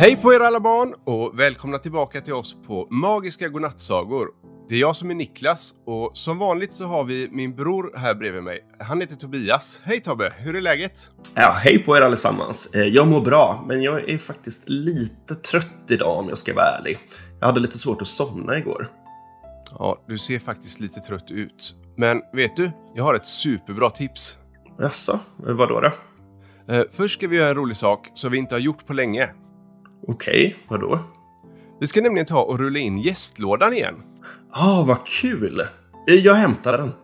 Hej på er alla barn och välkomna tillbaka till oss på Magiska Godnattsagor. Det är jag som är Niklas och som vanligt så har vi min bror här bredvid mig. Han heter Tobias. Hej Tobbe, hur är läget? Ja, hej på er allesammans. Jag mår bra, men jag är faktiskt lite trött idag om jag ska vara ärlig. Jag hade lite svårt att somna igår. Ja, du ser faktiskt lite trött ut. Men vet du, jag har ett superbra tips. Jaså, vadå då? Först ska vi göra en rolig sak som vi inte har gjort på länge. Okej, vadå? Vi ska nämligen ta och rulla in gästlådan igen. Vad kul! Jag hämtar den.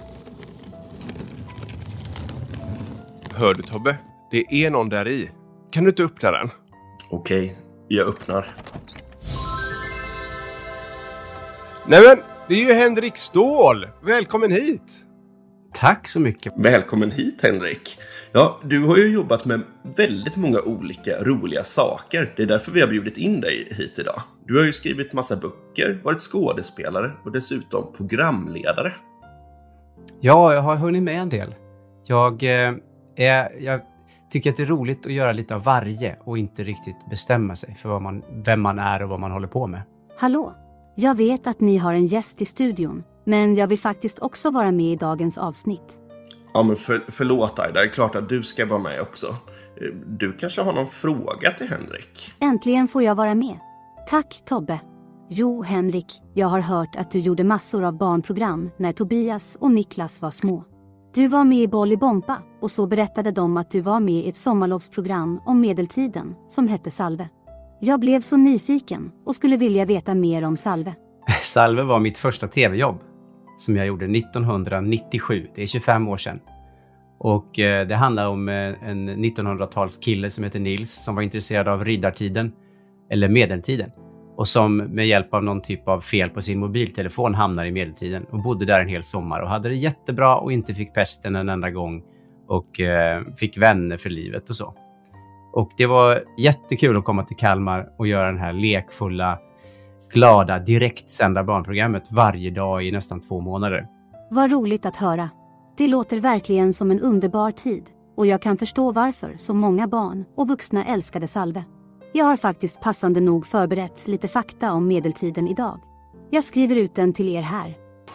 Hör du Tobbe? Det är någon där i. Kan du inte öppna den? Okej, jag öppnar. Nämen, det är ju Henrik Ståhl! Välkommen hit! Tack så mycket. Välkommen hit Henrik. Ja, du har ju jobbat med väldigt många olika roliga saker. Det är därför vi har bjudit in dig hit idag. Du har ju skrivit massa böcker, varit skådespelare och dessutom programledare. Ja, jag har hunnit med en del. Jag tycker att det är roligt att göra lite av varje och inte riktigt bestämma sig för vem man är och vad man håller på med. Hallå, jag vet att ni har en gäst i studion, men jag vill faktiskt också vara med i dagens avsnitt. Ja, men förlåt Aida, det är klart att du ska vara med också. Du kanske har någon fråga till Henrik? Äntligen får jag vara med. Tack Tobbe. Jo Henrik, jag har hört att du gjorde massor av barnprogram när Tobias och Niklas var små. Du var med i Bolibompa och så berättade de att du var med i ett sommarlovsprogram om medeltiden som hette Salve. Jag blev så nyfiken och skulle vilja veta mer om Salve. Salve var mitt första tv-jobb som jag gjorde 1997. Det är 25 år sedan. Och det handlar om en 1900-talskille som heter Nils som var intresserad av riddartiden eller medeltiden. Och som med hjälp av någon typ av fel på sin mobiltelefon hamnar i medeltiden och bodde där en hel sommar och hade det jättebra och inte fick pesten en enda gång och fick vänner för livet och så. Och det var jättekul att komma till Kalmar och göra den här lekfulla, glada, direktsända barnprogrammet varje dag i nästan 2 månader. Vad roligt att höra. Det låter verkligen som en underbar tid och jag kan förstå varför så många barn och vuxna älskade Salve. Jag har faktiskt passande nog förberett lite fakta om medeltiden idag. Jag skriver ut den till er här.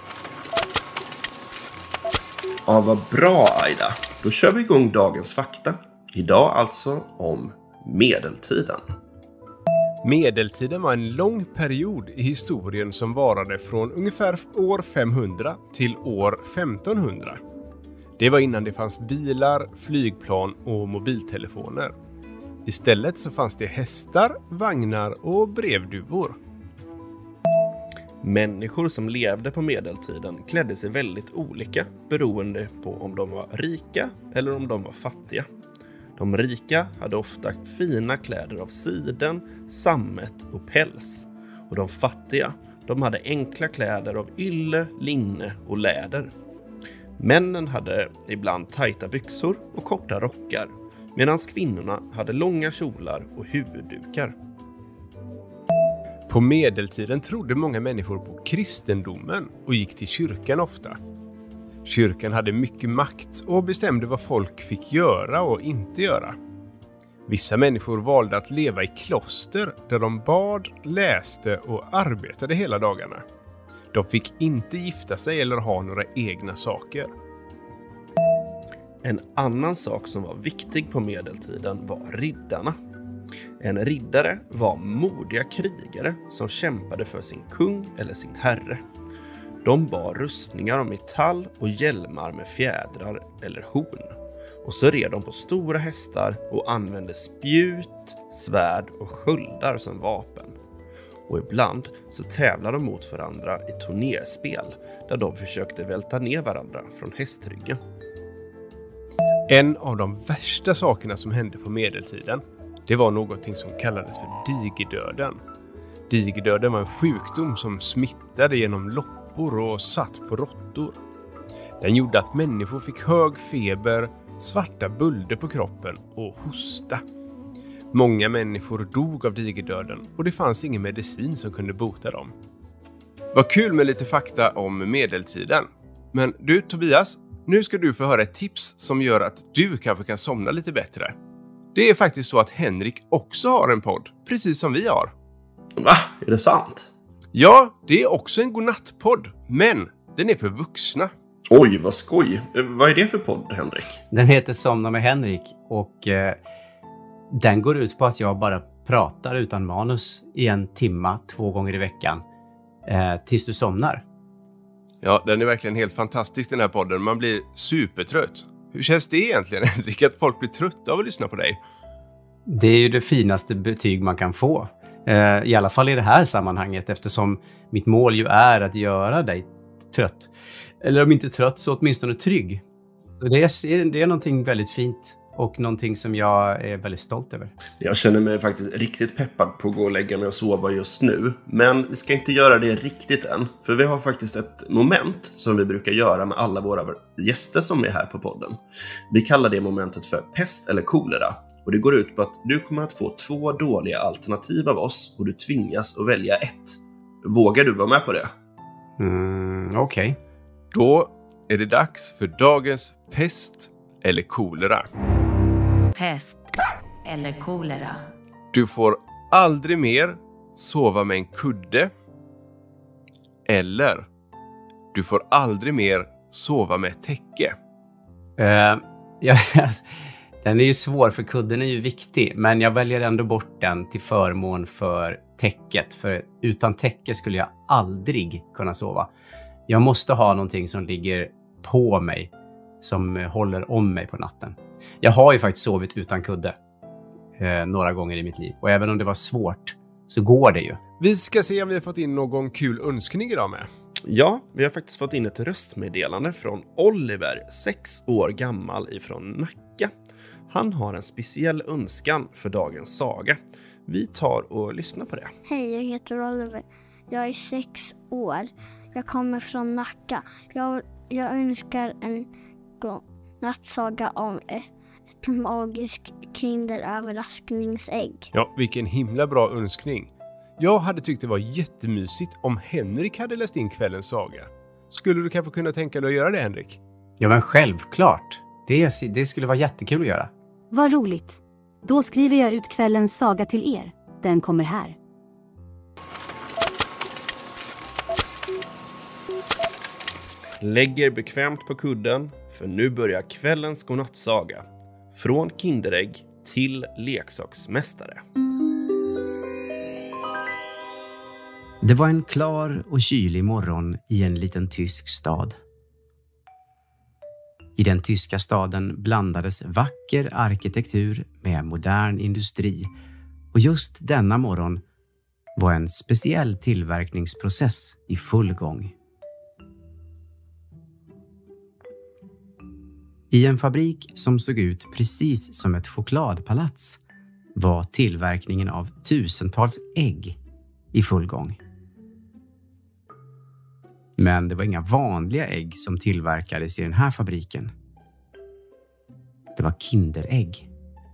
Ja, vad bra Aida. Då kör vi igång dagens fakta. Idag alltså om medeltiden. Medeltiden var en lång period i historien som varade från ungefär år 500 till år 1500. Det var innan det fanns bilar, flygplan och mobiltelefoner. Istället så fanns det hästar, vagnar och brevduvor. Människor som levde på medeltiden klädde sig väldigt olika beroende på om de var rika eller om de var fattiga. De rika hade ofta fina kläder av siden, sammet och päls. Och de fattiga, de hade enkla kläder av ylle, linne och läder. Männen hade ibland tajta byxor och korta rockar, medan kvinnorna hade långa kjolar och huvuddukar. På medeltiden trodde många människor på kristendomen och gick till kyrkan ofta. Kyrkan hade mycket makt och bestämde vad folk fick göra och inte göra. Vissa människor valde att leva i kloster där de bad, läste och arbetade hela dagarna. De fick inte gifta sig eller ha några egna saker. En annan sak som var viktig på medeltiden var riddarna. En riddare var modiga krigare som kämpade för sin kung eller sin herre. De bar rustningar av metall och hjälmar med fjädrar eller horn. Och så red de på stora hästar och använde spjut, svärd och sköldar som vapen. Och ibland så tävlade de mot varandra i turnerspel där de försökte välta ner varandra från hästryggen. En av de värsta sakerna som hände på medeltiden, det var någonting som kallades för digerdöden. Digerdöden var en sjukdom som smittade genom loppor och satt på råttor. Den gjorde att människor fick hög feber, svarta bölder på kroppen och hosta. Många människor dog av digerdöden och det fanns ingen medicin som kunde bota dem. Vad kul med lite fakta om medeltiden. Men du Tobias, nu ska du få höra ett tips som gör att du kanske kan somna lite bättre. Det är faktiskt så att Henrik också har en podd, precis som vi har. Va? Är det sant? Ja, det är också en godnattpodd, men den är för vuxna. Oj, vad skoj. Vad är det för podd, Henrik? Den heter Somna med Henrik och den går ut på att jag bara pratar utan manus i 1 timme 2 gånger i veckan tills du somnar. Ja, den är verkligen helt fantastisk den här podden. Man blir supertrött. Hur känns det egentligen, Henrik, att folk blir trötta av att lyssna på dig? Det är ju det finaste betyg man kan få. I alla fall i det här sammanhanget, eftersom mitt mål ju är att göra dig trött. Eller om inte trött så åtminstone trygg. Så det är någonting väldigt fint och någonting som jag är väldigt stolt över. Jag känner mig faktiskt riktigt peppad på att gå och lägga mig och sova just nu. Men vi ska inte göra det riktigt än. För vi har faktiskt ett moment som vi brukar göra med alla våra gäster som är här på podden. Vi kallar det momentet för pest eller kolera. Och det går ut på att du kommer att få 2 dåliga alternativ av oss och du tvingas att välja ett. Vågar du vara med på det? Okej. Då är det dags för dagens pest eller kolera. Pest eller kolera. Du får aldrig mer sova med en kudde. Eller du får aldrig mer sova med ett täcke. Den är ju svår för kudden är ju viktig. Men jag väljer ändå bort den till förmån för täcket. För utan täcke skulle jag aldrig kunna sova. Jag måste ha någonting som ligger på mig. Som håller om mig på natten. Jag har ju faktiskt sovit utan kudde. Några gånger i mitt liv. Och även om det var svårt så går det ju. Vi ska se om vi har fått in någon kul önskning idag med. Ja, vi har faktiskt fått in ett röstmeddelande från Oliver, 6 år gammal ifrån Nacka. Han har en speciell önskan för dagens saga. Vi tar och lyssnar på det. Hej, jag heter Oliver. Jag är 6 år. Jag kommer från Nacka. Jag önskar en nattsaga om ett magiskt kinderöverraskningsägg. Ja, vilken himla bra önskning. Jag hade tyckt det var jättemysigt om Henrik hade läst in kvällens saga. Skulle du kanske kunna tänka dig att göra det, Henrik? Ja, men självklart. Det skulle vara jättekul att göra. Vad roligt. Då skriver jag ut kvällens saga till er. Den kommer här. Lägg er bekvämt på kudden, för nu börjar kvällens godnattsaga. Från kinderägg till leksaksmästare. Det var en klar och kylig morgon i en liten tysk stad. I den tyska staden blandades vacker arkitektur med modern industri. Och just denna morgon var en speciell tillverkningsprocess i full gång. I en fabrik som såg ut precis som ett chokladpalats var tillverkningen av tusentals ägg i full gång. Men det var inga vanliga ägg som tillverkades i den här fabriken. Det var kinderägg.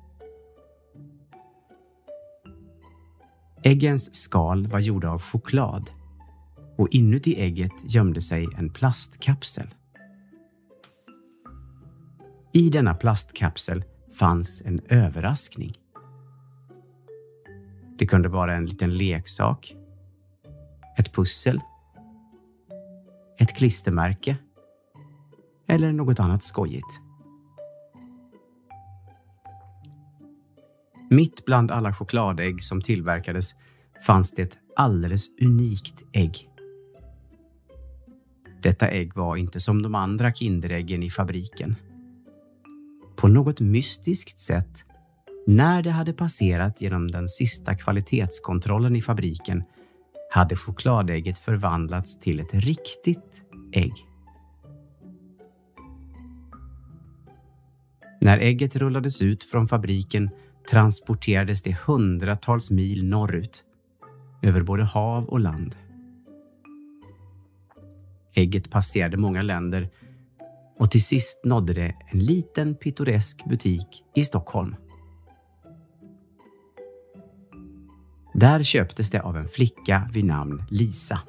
Äggens skal var gjorda av choklad och inuti ägget gömde sig en plastkapsel. I denna plastkapsel fanns en överraskning. Det kunde vara en liten leksak, ett pussel, ett klistermärke eller något annat skojigt. Mitt bland alla chokladägg som tillverkades fanns det ett alldeles unikt ägg. Detta ägg var inte som de andra kinderäggen i fabriken. På något mystiskt sätt, när det hade passerat genom den sista kvalitetskontrollen i fabriken, hade chokladägget förvandlats till ett riktigt ägg. När ägget rullades ut från fabriken transporterades det hundratals mil norrut, över både hav och land. Ägget passerade många länder och till sist nådde det en liten pittoresk butik i Stockholm. Där köptes det av en flicka vid namn Lisa.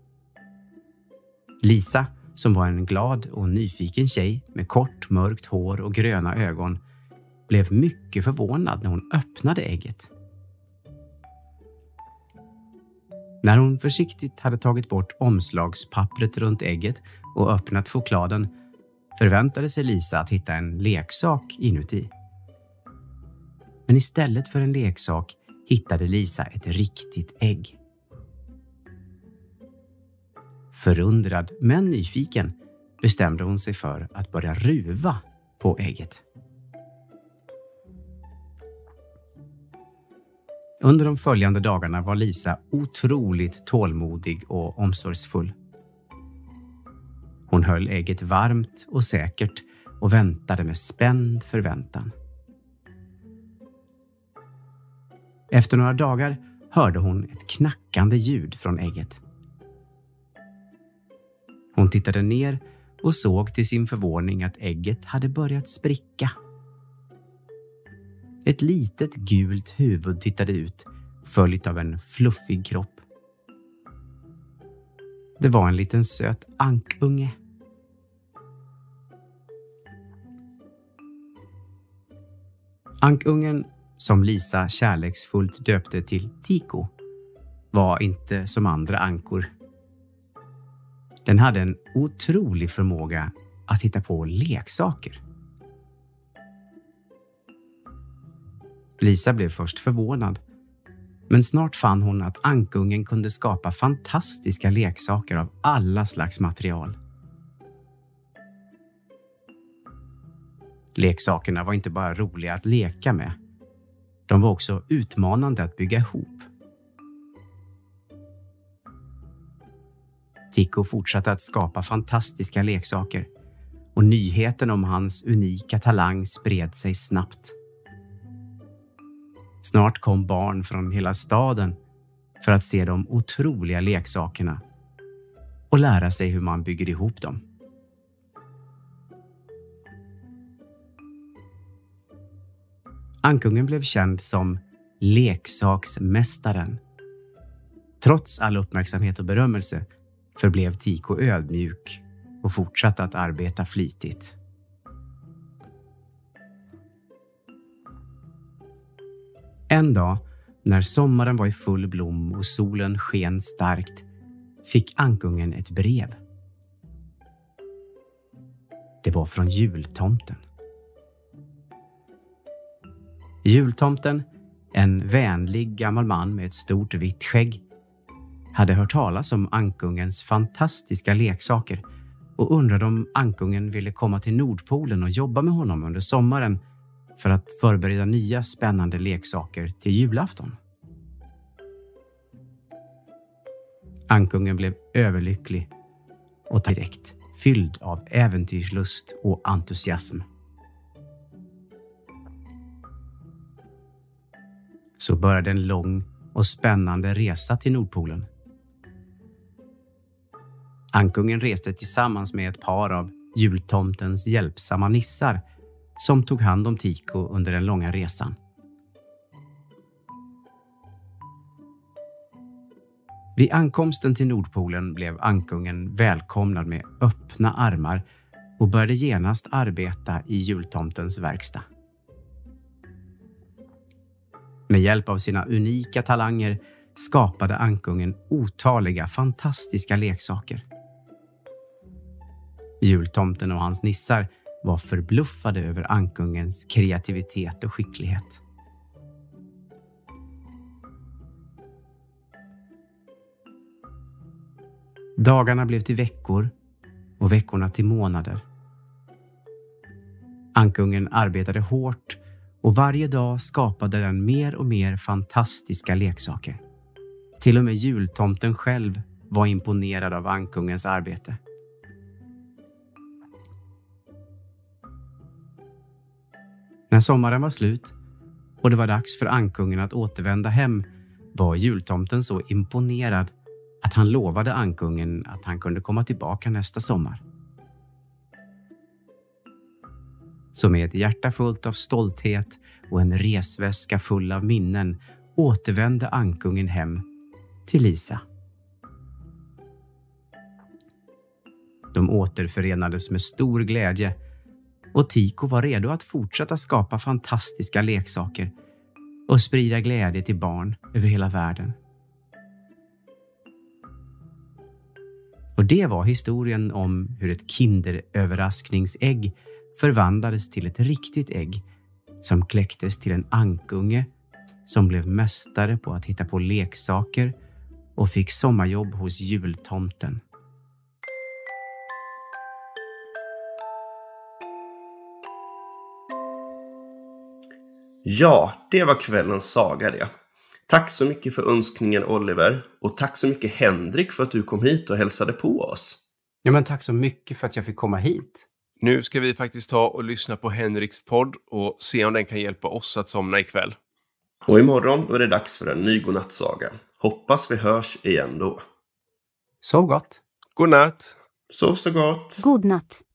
Lisa, som var en glad och nyfiken tjej med kort mörkt hår och gröna ögon, blev mycket förvånad när hon öppnade ägget. När hon försiktigt hade tagit bort omslagspappret runt ägget och öppnat chokladen förväntade sig Lisa att hitta en leksak inuti. Men istället för en leksak hittade Lisa ett riktigt ägg. Förundrad men nyfiken bestämde hon sig för att börja ruva på ägget. Under de följande dagarna var Lisa otroligt tålmodig och omsorgsfull. Hon höll ägget varmt och säkert och väntade med spänd förväntan. Efter några dagar hörde hon ett knackande ljud från ägget. Hon tittade ner och såg till sin förvåning att ägget hade börjat spricka. Ett litet gult huvud tittade ut, följt av en fluffig kropp. Det var en liten söt ankunge. Ankungen, som Lisa kärleksfullt döpte till Tico, var inte som andra ankor. Den hade en otrolig förmåga att hitta på leksaker. Lisa blev först förvånad, men snart fann hon att ankungen kunde skapa fantastiska leksaker av alla slags material. Leksakerna var inte bara roliga att leka med. De var också utmanande att bygga ihop. Tico fortsatte att skapa fantastiska leksaker och nyheten om hans unika talang spred sig snabbt. Snart kom barn från hela staden för att se de otroliga leksakerna och lära sig hur man bygger ihop dem. Ankungen blev känd som leksaksmästaren. Trots all uppmärksamhet och berömmelse förblev Tico ödmjuk och fortsatte att arbeta flitigt. En dag, när sommaren var i full blom och solen sken starkt, fick ankungen ett brev. Det var från jultomten. Jultomten, en vänlig gammal man med ett stort vitt skägg, hade hört talas om ankungens fantastiska leksaker och undrade om ankungen ville komma till Nordpolen och jobba med honom under sommaren för att förbereda nya spännande leksaker till julafton. Ankungen blev överlycklig och direkt fylld av äventyrslust och entusiasm. Så började en lång och spännande resa till Nordpolen. Ankungen reste tillsammans med ett par av jultomtens hjälpsamma nissar som tog hand om Tico under den långa resan. Vid ankomsten till Nordpolen blev ankungen välkomnad med öppna armar och började genast arbeta i jultomtens verkstad. Med hjälp av sina unika talanger skapade ankungen otaliga fantastiska leksaker. Jultomten och hans nissar var förbluffade över ankungens kreativitet och skicklighet. Dagarna blev till veckor och veckorna till månader. Ankungen arbetade hårt och varje dag skapade den mer och mer fantastiska leksaker. Till och med jultomten själv var imponerad av ankungens arbete. När sommaren var slut och det var dags för ankungen att återvända hem var jultomten så imponerad att han lovade ankungen att han kunde komma tillbaka nästa sommar. Så med ett hjärta fullt av stolthet och en resväska full av minnen återvände ankungen hem till Lisa. De återförenades med stor glädje Och Tico var redo att fortsätta skapa fantastiska leksaker och sprida glädje till barn över hela världen. Och det var historien om hur ett kinderöverraskningsägg förvandlades till ett riktigt ägg som kläcktes till en ankunge som blev mästare på att hitta på leksaker och fick sommarjobb hos jultomten. Ja, det var kvällens saga det. Tack så mycket för önskningen, Oliver. Och tack så mycket, Henrik, för att du kom hit och hälsade på oss. Ja, men tack så mycket för att jag fick komma hit. Nu ska vi faktiskt ta och lyssna på Henriks podd och se om den kan hjälpa oss att somna ikväll. Och imorgon är det dags för en ny godnattsaga. Hoppas vi hörs igen då. Sov gott. God natt! Sov så gott! God natt.